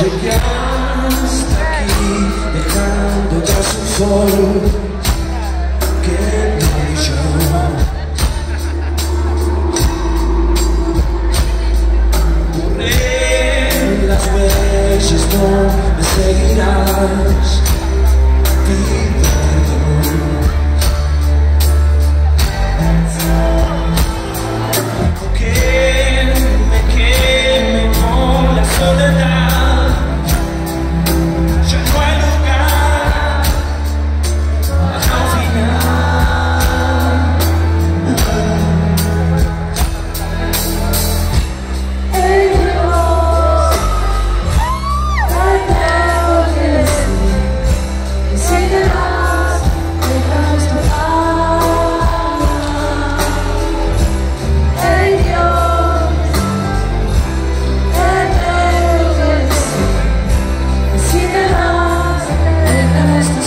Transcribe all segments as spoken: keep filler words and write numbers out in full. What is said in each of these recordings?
Llegué hasta aquí, dejando tras un sol que no brilló. Borré las huellas, no me seguirás. Pide perdón. Aunque me queme con la soledad, ya no hay lugar hasta el final. Hey Dios, hay algo que decir, que si te vas, dejas tu alma. Hey Dios, hay algo que decir, que si te vas, dejas tus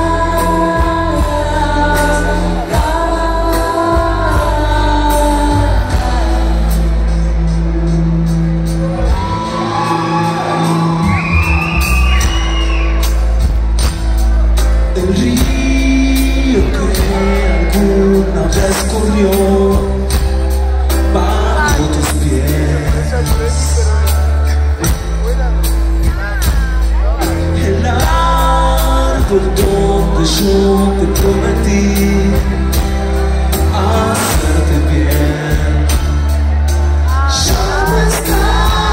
El río que alguna vez corrió bajo tus pies, el árbol donde yo te prometí hacerte bien, ya no está.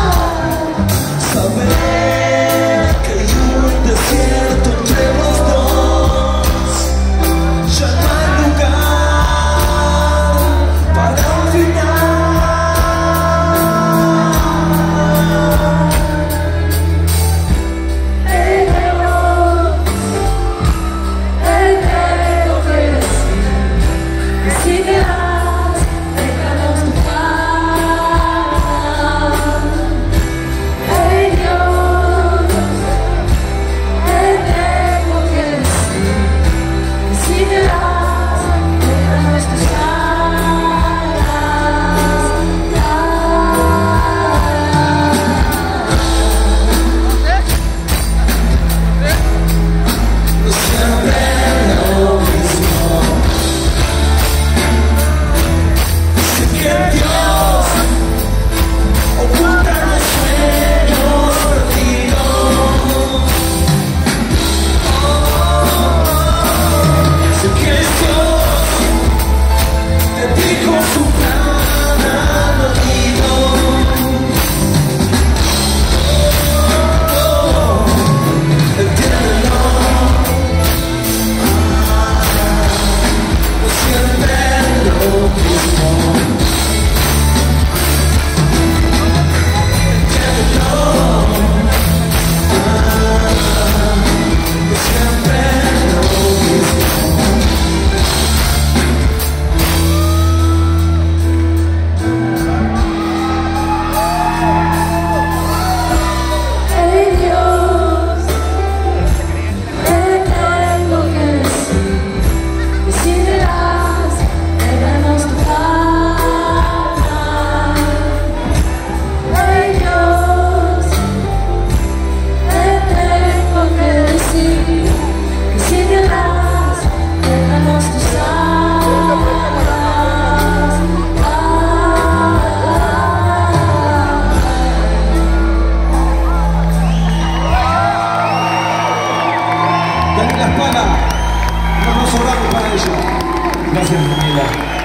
Saber que hay un desierto entre los dos, ya no hay lugar para un final. Hey Dios, hay algo que decir, que si te vas, déjanos tu paz. Hey Dios, hay algo que decir, que si te vas, déjanos tus alas. No siempre lo mismo. Sé que Dios oculta los sueños perdidos. Sé que Dios te dijo su plan al oído. Entiéndelo. No siempre lo mismo. Entiéndelo. No siempre lo mismo. Hey Dios, hay algo que decir, que si te vas, déjanos tu alma. Hey Dios, hay algo que decir, que si te vas, déjanos tus alas. Dale la espalda, no nos sobramos para ello. Gracias, familia.